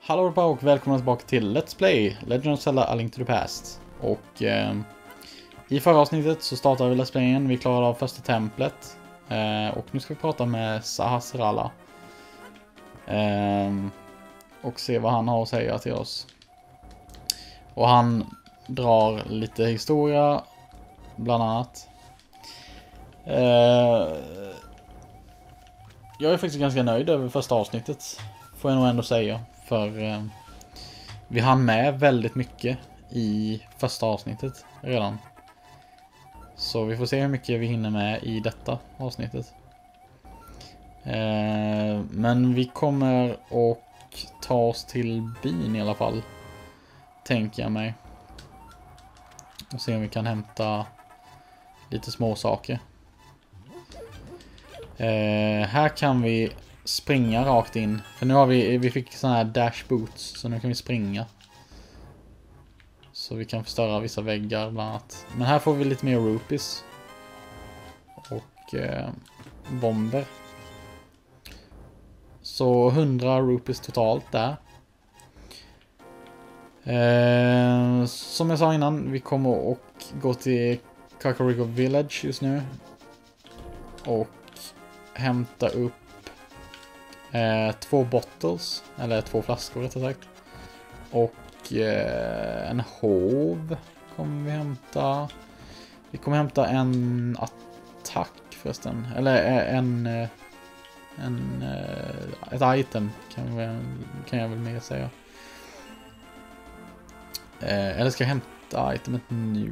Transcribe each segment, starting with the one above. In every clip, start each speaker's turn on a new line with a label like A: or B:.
A: Hallå och välkomna tillbaka till Let's Play Legend of Zelda A Link to the Past. Och i förra avsnittet så startade vi Let's Playen, vi klarade av första templet. Och nu ska vi prata med Sahasrara. Och se vad han har att säga till oss. Och han drar lite historia, bland annat. Jag är faktiskt ganska nöjd över första avsnittet, får jag nog ändå säga. För vi hann med väldigt mycket i första avsnittet redan. Så vi får se hur mycket vi hinner med i detta avsnittet. Men vi kommer att ta oss till byn i alla fall, tänker jag mig. Och se om vi kan hämta lite små saker. Här kan vi springa rakt in. För nu har vi fick såna här dash boots, så nu kan vi springa. Så vi kan förstöra vissa väggar bland annat. Men här får vi lite mer rupees. Och bomber. Så 100 rupees totalt där. Som jag sa innan, vi kommer att gå till Kakariko Village just nu. Och hämta upp 2 bottles, eller 2 flaskor rättare sagt. Och en hov kommer vi hämta. Vi kommer hämta en attack förresten. Eller ett item kan jag väl mer säga. Eller ska jag hämta itemet nu?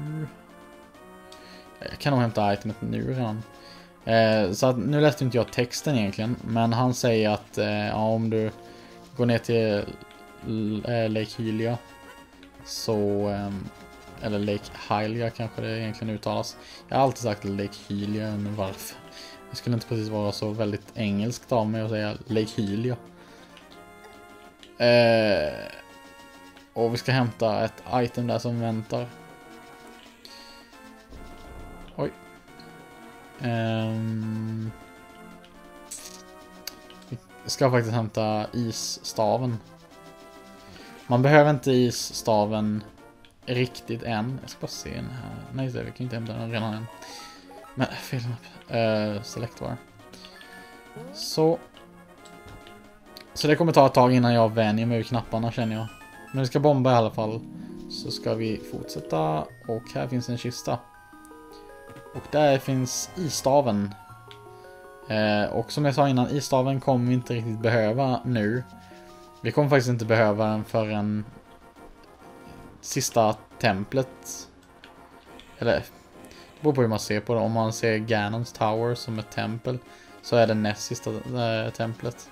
A: Jag kan nog hämta itemet nu redan. Så att, nu läste inte jag texten egentligen, men han säger att om du går ner till Lake Hylia så, eller Lake Hylia kanske det egentligen uttalas. Jag har alltid sagt Lake Hylia, men varför? Det skulle inte precis vara så väldigt engelskt av mig att säga Lake Hylia. Och vi ska hämta ett item där som väntar. Oj. Vi ska faktiskt hämta isstaven. Man behöver inte isstaven riktigt än. Jag ska bara se den här. Nej, vi kan inte hämta den redan än. Men fel knapp. Select var. Så det kommer ta ett tag innan jag vänjer mig vid knapparna, känner jag. Men vi ska bomba i alla fall. Så ska vi fortsätta. Och här finns en kista. Och där finns isstaven. Och som jag sa innan, isstaven kommer vi inte riktigt behöva nu. Vi kommer faktiskt inte behöva den förrän sista templet. Eller, det beror på hur man ser på det. Om man ser Ganons Tower som ett tempel, så är det näst sista templet.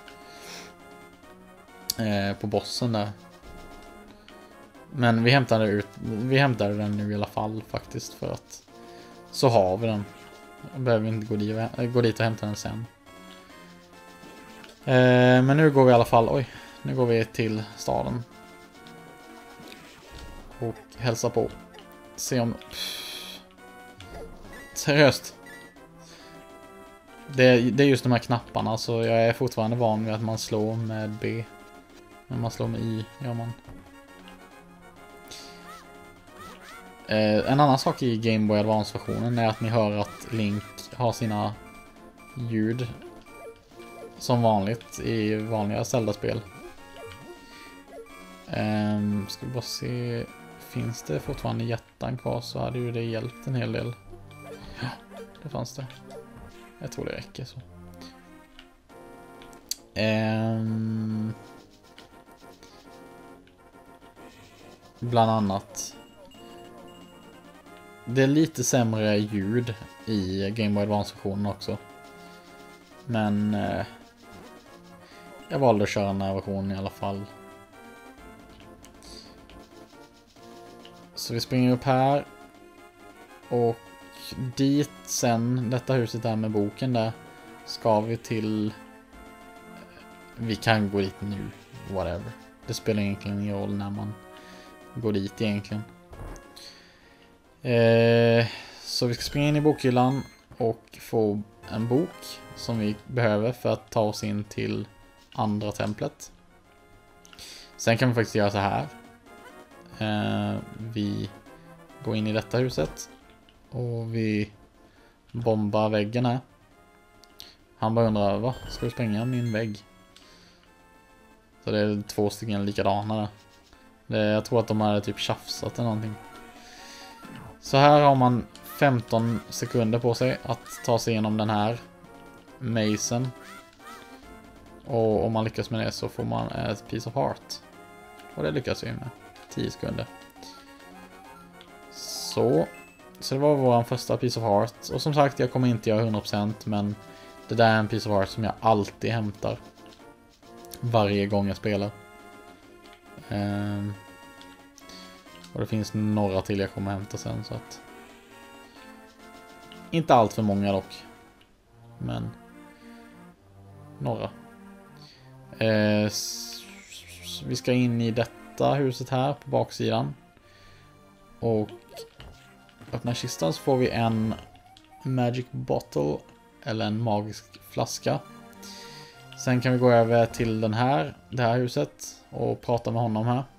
A: På bossen där. Men vi hämtade den nu i alla fall faktiskt, för att så har vi den. Behöver vi inte gå dit och hämta den sen. Men nu går vi i alla fall. Nu går vi till staden. Och hälsa på. Se om... Seriöst. Det är just de här knapparna, så jag är fortfarande van vid att man slår med B. Men man slår med I, gör man. En annan sak i Game Boy Advance-versionen är att ni hör att Link har sina ljud som vanligt i vanliga Zelda-spel. Ska vi bara se, finns det fortfarande hjärtan kvar, så hade ju det hjälpt en hel del. Ja, det fanns det. Jag tror det räcker så. Bland annat. Det är lite sämre ljud i Game Boy Advance-versionen också. Men jag valde att köra den här versionen i alla fall. Så vi springer upp här. Och dit sen, detta huset där med boken där, ska vi till... Vi kan gå dit nu, whatever. Det spelar egentligen ingen roll när man går dit egentligen. Så vi ska springa in i bokhyllan och få en bok som vi behöver för att ta oss in till andra templet. Sen kan vi faktiskt göra så här. Vi går in i detta huset. Och vi bombar väggen här. Han bara undrar, va? Ska du spränga min vägg? Så det är 2 stycken likadana där. Jag tror att de hade typ tjafsat eller någonting. Så här har man 15 sekunder på sig att ta sig igenom den här mazen. Och om man lyckas med det så får man ett piece of heart. Och det lyckas vi med. 10 sekunder. Så det var vår första piece of heart. Och som sagt, jag kommer inte göra 100%, men det där är en piece of heart som jag alltid hämtar. Varje gång jag spelar. Och det finns några till jag kommer hämta sen, så att inte allt för många dock. Men några. Vi ska in i detta huset här på baksidan. Och öppna kistan så får vi en magic bottle eller en magisk flaska. Sen kan vi gå över till det här huset och prata med honom här.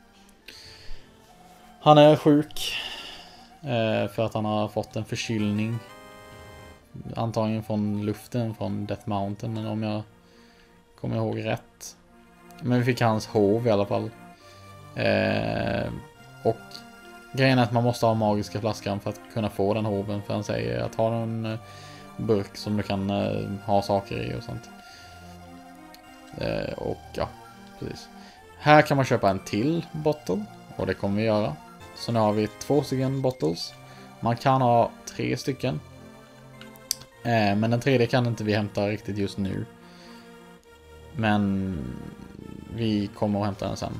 A: Han är sjuk för att han har fått en förkylning. Antagligen från luften från Death Mountain, om jag kommer ihåg rätt. Men vi fick hans hov i alla fall. Och grejen är att man måste ha magiska flaskan för att kunna få den hoven. För han säger att ha en burk som du kan ha saker i och sånt. Och ja, precis. Här kan man köpa en till bottle. Och det kommer vi göra. Så nu har vi 2 stycken bottles. Man kan ha 3 stycken. Men den tredje kan inte vi hämta riktigt just nu. Men vi kommer att hämta den sen.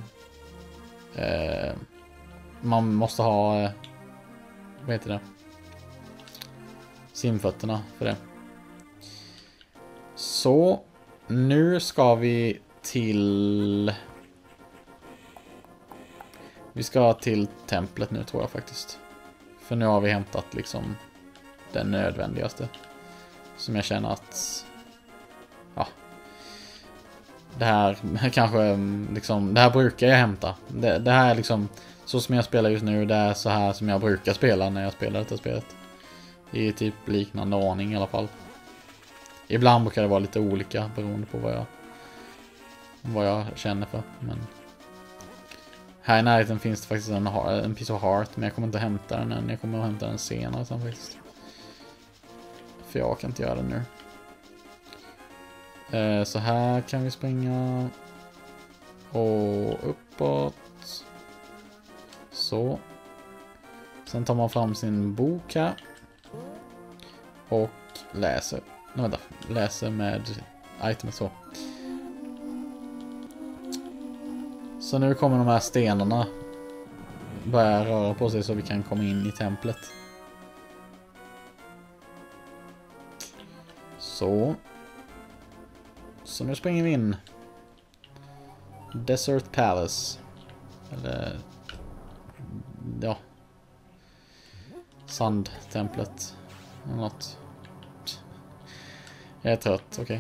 A: Man måste ha, vad heter det? Simfötterna för det. Så nu ska vi till... Vi ska till templet nu, tror jag faktiskt. För nu har vi hämtat liksom den nödvändigaste. Som jag känner att... Ja. Det här kanske liksom... Det här brukar jag hämta. Det här är liksom... Så som jag spelar just nu, det är så här som jag brukar spela när jag spelar detta spelet. I typ liknande ordning i alla fall. Ibland brukar det vara lite olika beroende på vad jag känner för. Men här i närheten finns det faktiskt en piece of heart, men jag kommer inte hämta den än. Jag kommer att hämta den senare sen faktiskt. För jag kan inte göra det nu. Så här kan vi springa. Och uppåt. Så. Sen tar man fram sin bok här. Och läser. Nej, vänta. Läser med itemet så. Så nu kommer de här stenarna börja röra på sig så vi kan komma in i templet. Så nu springer vi in. Desert Palace. Eller... Ja. Sandtemplet. Eller något. Jag är trött, okej.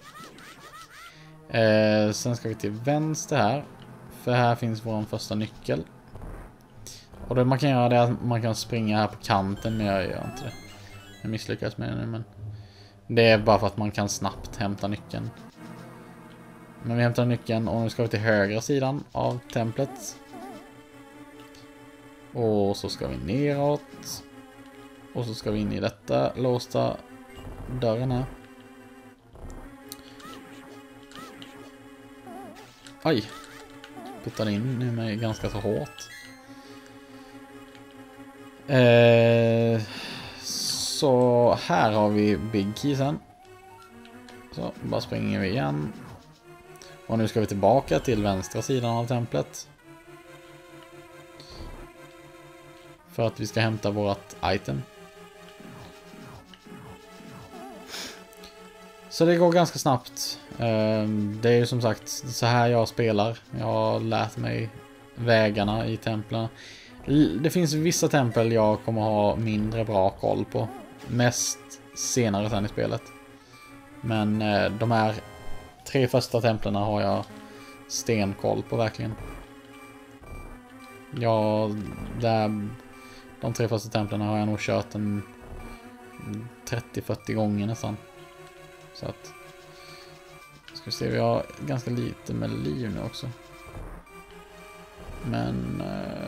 A: Sen ska vi till vänster här. För här finns vår första nyckel. Och det man kan göra det är att man kan springa här på kanten, men jag gör inte det. Jag misslyckas med det nu, men... Det är bara för att man kan snabbt hämta nyckeln. Men vi hämtar nyckeln och nu ska vi till högra sidan av templet. Och så ska vi neråt. Och så ska vi in i detta låsta dörren här. Aj. Puttade in nu med ganska så hårt. Så här har vi Big Keysen. Så bara springer vi igen. Och nu ska vi tillbaka till vänstra sidan av templet. För att vi ska hämta vårt item. Så det går ganska snabbt. Det är ju som sagt så här jag spelar. Jag har lärt mig vägarna i templen. Det finns vissa tempel jag kommer ha mindre bra koll på. Mest senare sen i spelet. Men de här 3 första templen har jag stenkoll på verkligen. Ja, de 3 första templen har jag nog kört en 30-40 gånger nästan. Så att ska vi se, vi har ganska lite med liv nu också. Men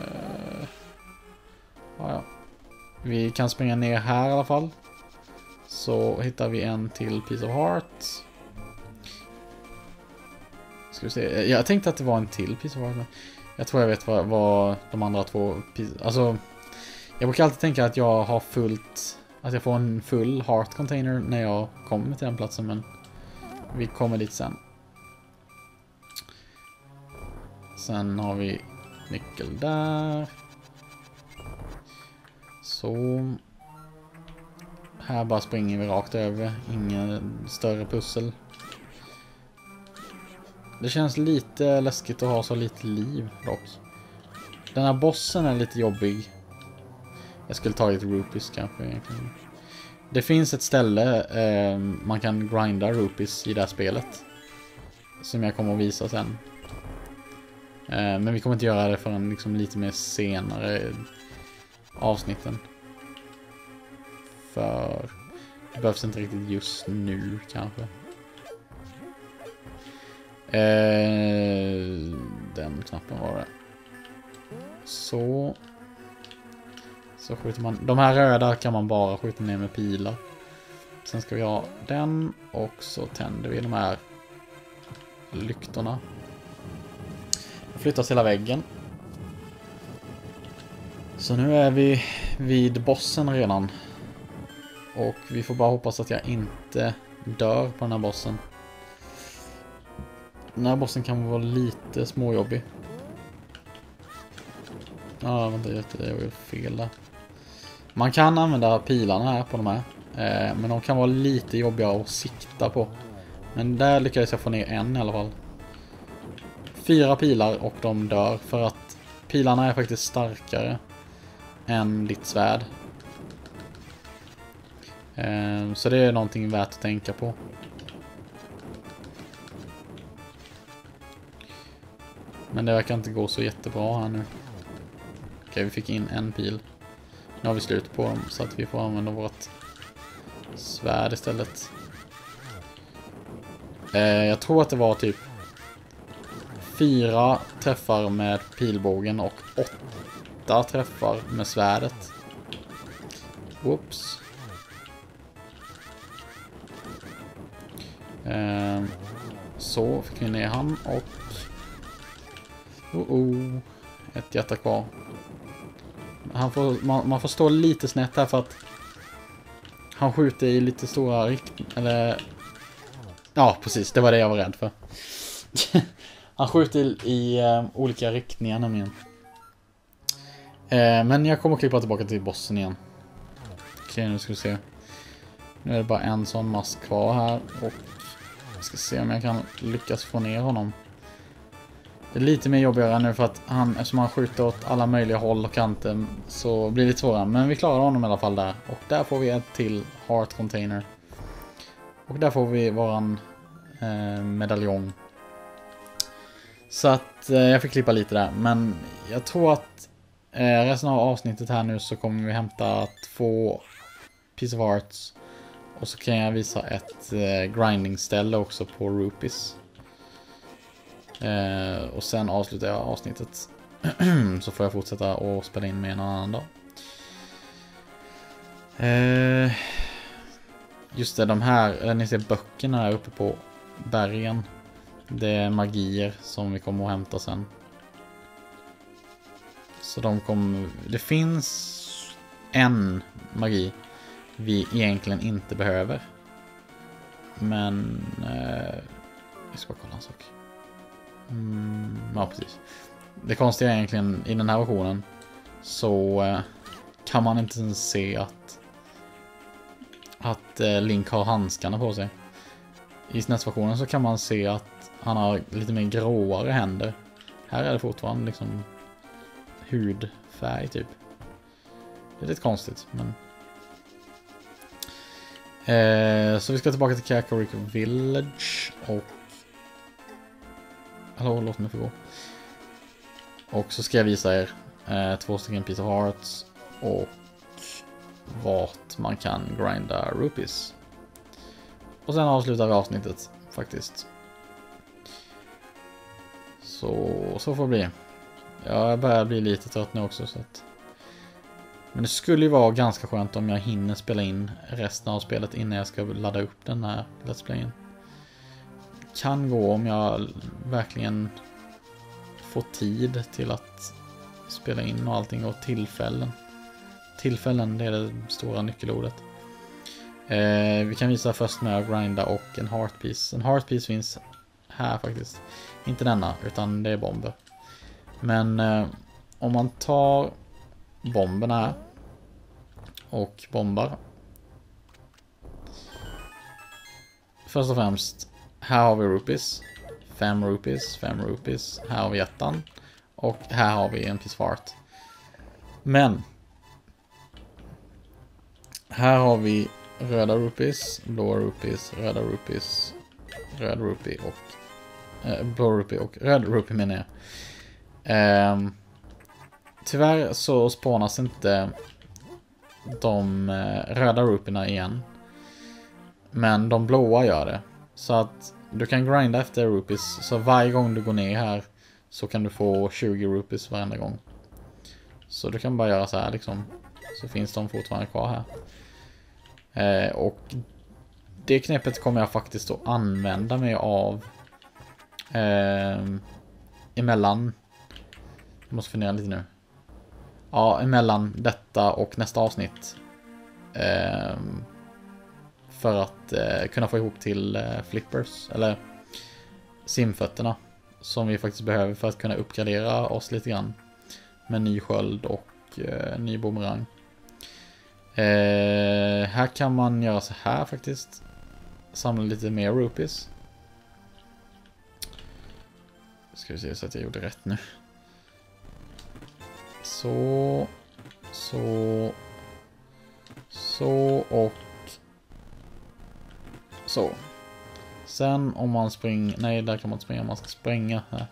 A: ja. Vi kan springa ner här i alla fall. Så hittar vi en till Piece of Heart. Ska vi se. Jag tänkte att det var en till Piece of Heart. Men jag tror jag vet vad de andra 2 alltså jag brukar alltid tänka att jag har att jag får en full heart container när jag kommer till den platsen, men vi kommer dit sen. Sen har vi nyckel där. Så här bara springer vi rakt över, ingen större pussel. Det känns lite läskigt att ha så lite liv dock. Den här bossen är lite jobbig. Jag skulle tagit rupees kanske egentligen. Det finns ett ställe man kan grinda rupees i det här spelet. Som jag kommer att visa sen. Men vi kommer inte göra det förrän liksom lite mer senare avsnitten. För det behövs inte riktigt just nu kanske. Den knappen var det. Så skjuter man. De här röda kan man bara skjuta ner med pilar. Sen ska vi ha den. Och så tänder vi de här lyktorna. Flyttas hela väggen. Så nu är vi vid bossen redan. Och vi får bara hoppas att jag inte dör på den här bossen. Den här bossen kan vara lite småjobbig. Ja, vänta, jag var fel där. Man kan använda pilarna här på de här. Men de kan vara lite jobbiga att sikta på. Men där lyckades jag få ner en i alla fall. 4 pilar och de dör. För att pilarna är faktiskt starkare än ditt svärd. Så det är någonting värt att tänka på. Men det verkar inte gå så jättebra här nu. Okej, vi fick in en pil. Nu har vi slut på dem så att vi får använda vårt svärd istället. Jag tror att det var typ 4 träffar med pilbågen och 8 träffar med svärdet. Whoops. Så fick vi ner han och ett hjärta kvar. Man får stå lite snett här för att han skjuter i lite stora eller ja, precis, det var det jag var rädd för. Han skjuter i olika riktningar nämligen. Men jag kommer att klippa tillbaka till bossen igen. Okej, nu ska vi se. Nu är det bara en sån mask kvar här och jag ska se om jag kan lyckas få ner honom. Det är lite mer jobbigare nu för att eftersom han skjuter åt alla möjliga håll och kanter så blir det lite svårare. Men vi klarar honom i alla fall där. Och där får vi ett till heart container. Och där får vi våran medaljong. Så att jag fick klippa lite där. Men jag tror att resten av avsnittet här nu så kommer vi hämta 2 Piece of Hearts. Och så kan jag visa ett grinding-ställe också på rupees. Och sen avslutar jag avsnittet. Så får jag fortsätta och spela in med en annan dag. Just det, de här, ni ser böckerna här uppe på bergen. Det är magier som vi kommer att hämta sen. Så det finns en magi vi egentligen inte behöver. Men jag ska bara kolla en sak. Ja, precis. Det konstiga är egentligen i den här versionen så kan man inte ens se att Link har handskarna på sig. I SNES-versionen så kan man se att han har lite mer gråare händer. Här är det fortfarande liksom hudfärg typ. Det är lite konstigt, men så vi ska tillbaka till Kakariko Village och Hallå, låt mig få gå. Och så ska jag visa er 2 stycken piece of hearts och vart man kan grinda rupees. Och sen avslutar vi avsnittet faktiskt. Så får det bli. Jag börjar bli lite trött nu också. Så att... Men det skulle ju vara ganska skönt om jag hinner spela in resten av spelet innan jag ska ladda upp den här Let's Playen. Kan gå om jag verkligen får tid till att spela in och allting och tillfällen. Tillfällen, det är det stora nyckelordet. Vi kan visa först med att grinda och en heart piece. En heart piece finns här faktiskt. Inte denna, utan det är bomber. Men om man tar bomberna här och bombar. Först och främst, här har vi rupees. 5 rupees, 5 rupees. Här har vi ettan. Och här har vi en piece fart. Men här har vi röda rupees, blåa rupees, röda rupees, röd rupee och blå rupee och röd rupee menar jag. Tyvärr så spånas inte de röda rupeerna igen. Men de blåa gör det. Så att du kan grinda efter rupees. Så varje gång du går ner här så kan du få 20 rupees varenda gång. Så du kan bara göra så här liksom. Så finns de fortfarande kvar här. Och det knepet kommer jag faktiskt att använda mig av emellan. Jag måste fundera lite nu. Ja, emellan detta och nästa avsnitt. För att kunna få ihop till flippers. Eller simfötterna. Som vi faktiskt behöver för att kunna uppgradera oss lite grann. Med ny sköld och ny boomerang. Här kan man göra så här faktiskt. Samla lite mer rupees. Ska vi se så att jag gjorde rätt nu. Så och så. Sen om man springer, nej där kan man inte springa, man ska spränga här.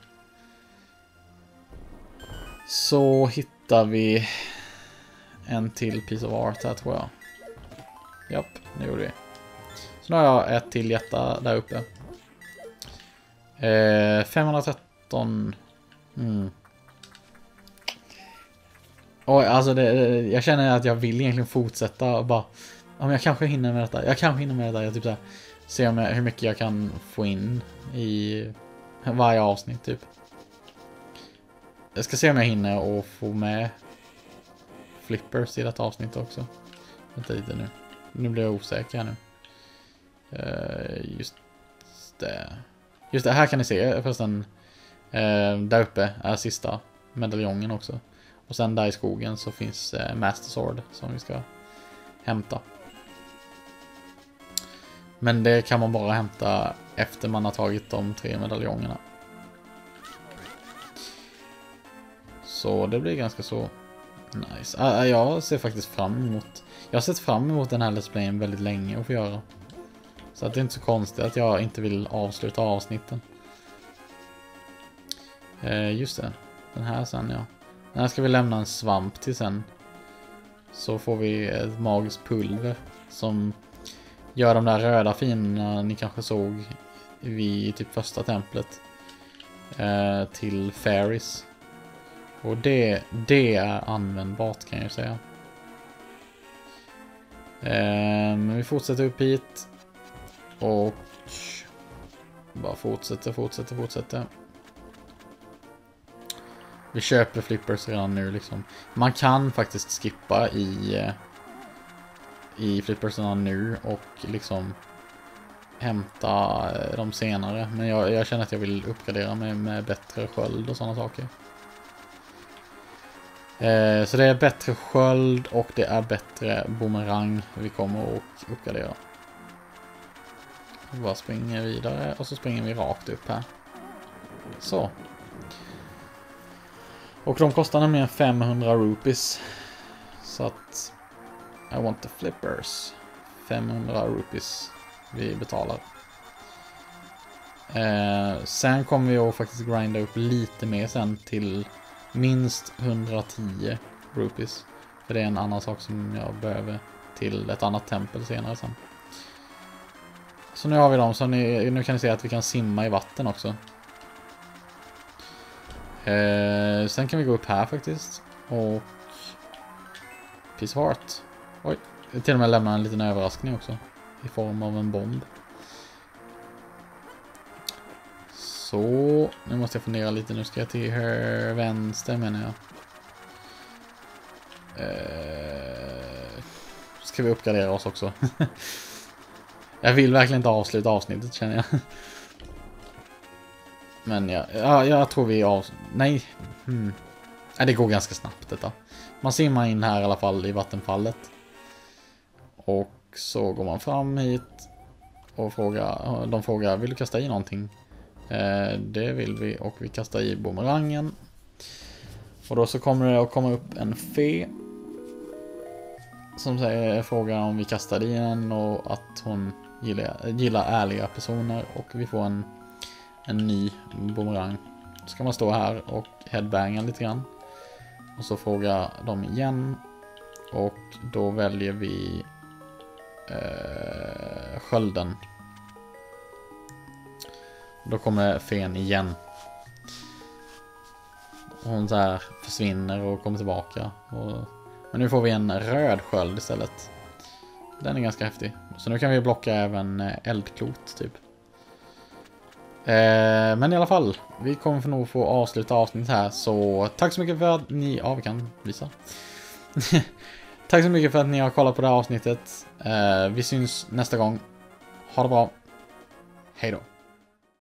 A: Så hittar vi en till piece of art här tror jag. Japp, det gjorde vi. Så nu har jag ett till hjärta där uppe. 513. Och alltså jag känner att jag vill egentligen fortsätta och bara, om jag kanske hinner med detta. Jag kanske hinner med detta. Jag typ så här, se om hur mycket jag kan få in i varje avsnitt typ. Jag ska se om jag hinner och få med flippers i detta avsnitt också. Vänta lite nu. Nu blir jag osäker här nu. Just det, här kan ni se förresten. Där uppe är sista medaljongen också. Och sen där i skogen så finns Master Sword som vi ska hämta. Men det kan man bara hämta efter man har tagit de 3 medaljongerna. Så det blir ganska så nice. Jag ser faktiskt fram emot. Jag har sett fram emot den här Let's Playen väldigt länge att få göra. Så att det är inte så konstigt att jag inte vill avsluta avsnitten. Just det. Den här sen ja. Den här ska vi lämna en svamp till sen. Så får vi ett magiskt pulver som gör de där röda finerna ni kanske såg vid typ första templet. Till fairies. Och det är användbart kan jag ju säga. Men vi fortsätter upp hit. Och bara fortsätter. Vi köper flippers redan nu liksom. Man kan faktiskt skippa i flippersarna nu och liksom hämta dem senare. Men jag känner att jag vill uppgradera mig med bättre sköld och sådana saker. Så det är bättre sköld och det är bättre boomerang vi kommer att uppgradera. Vi bara springer vidare och så springer vi rakt upp här. Så. Och de kostar nämligen 500 rupees. Så att I want the flippers. 500 rupees vi betalar. Sen kommer jag faktiskt grinda upp lite mer sen till minst 110 rupees. För det är en annan sak som jag behöver till ett annat tempel senare sen. Så nu har vi dem, så nu kan ni se att vi kan simma i vatten också. Sen kan vi gå upp här faktiskt. Och Piece of Heart. Oj, till och med lämna en liten överraskning också. I form av en bomb. Så, nu måste jag fundera lite. Nu ska jag till vänster menar jag. Ska vi uppgradera oss också. Jag vill verkligen inte avsluta avsnittet känner jag. Men jag tror vi Nej. Det går ganska snabbt detta. Man simmar in här i alla fall i vattenfallet. Och så går man fram hit. Och de frågar, vill du kasta i någonting? Det vill vi, och vi kastar i bumerangen. Och då så kommer det att komma upp en fe. Som frågar om vi kastar i den och att hon gillar ärliga personer. Och vi får en ny bumerang. Så ska man stå här och headbanga lite grann. Och så frågar de igen. Och då väljer vi skölden. Då kommer fen igen. Hon så här försvinner och kommer tillbaka. Men nu får vi en röd sköld istället. Den är ganska häftig. Så nu kan vi blocka även eldklot typ. Men i alla fall, vi kommer nog få avsluta avsnittet här. Så tack så mycket för att ni... Ja, vi kan visa. Tack så mycket för att ni har kollat på det här avsnittet. Vi syns nästa gång. Ha det bra. Hej då.